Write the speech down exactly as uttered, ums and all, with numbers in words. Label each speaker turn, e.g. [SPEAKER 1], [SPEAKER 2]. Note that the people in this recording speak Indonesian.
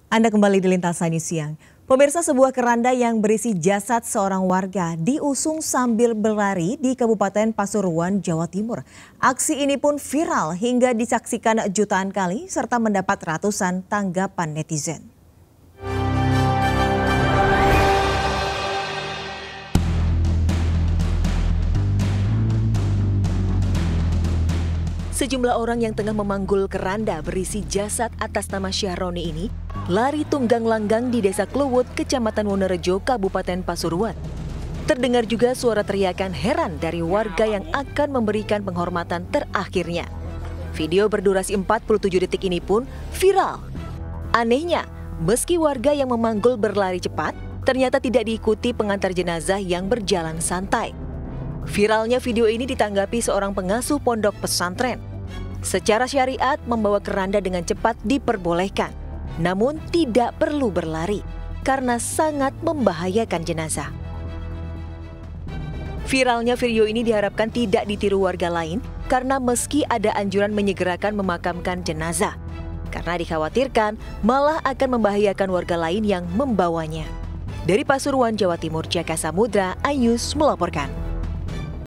[SPEAKER 1] Anda kembali di Lintasan Siang. Pemirsa, sebuah keranda yang berisi jasad seorang warga diusung sambil berlari di Kabupaten Pasuruan, Jawa Timur. Aksi ini pun viral hingga disaksikan jutaan kali serta mendapat ratusan tanggapan netizen. Sejumlah orang yang tengah memanggul keranda berisi jasad atas nama Syahroni ini lari tunggang langgang di Desa Kluwut, Kecamatan Wonorejo, Kabupaten Pasuruan. Terdengar juga suara teriakan heran dari warga yang akan memberikan penghormatan terakhirnya. Video berdurasi empat puluh tujuh detik ini pun viral. Anehnya, meski warga yang memanggul berlari cepat, ternyata tidak diikuti pengantar jenazah yang berjalan santai. Viralnya video ini ditanggapi seorang pengasuh pondok pesantren. Secara syariat, membawa keranda dengan cepat diperbolehkan, namun tidak perlu berlari karena sangat membahayakan jenazah. Viralnya video ini diharapkan tidak ditiru warga lain karena meski ada anjuran menyegerakan memakamkan jenazah, karena dikhawatirkan malah akan membahayakan warga lain yang membawanya. Dari Pasuruan, Jawa Timur, Jaka Samudra, Ayus melaporkan.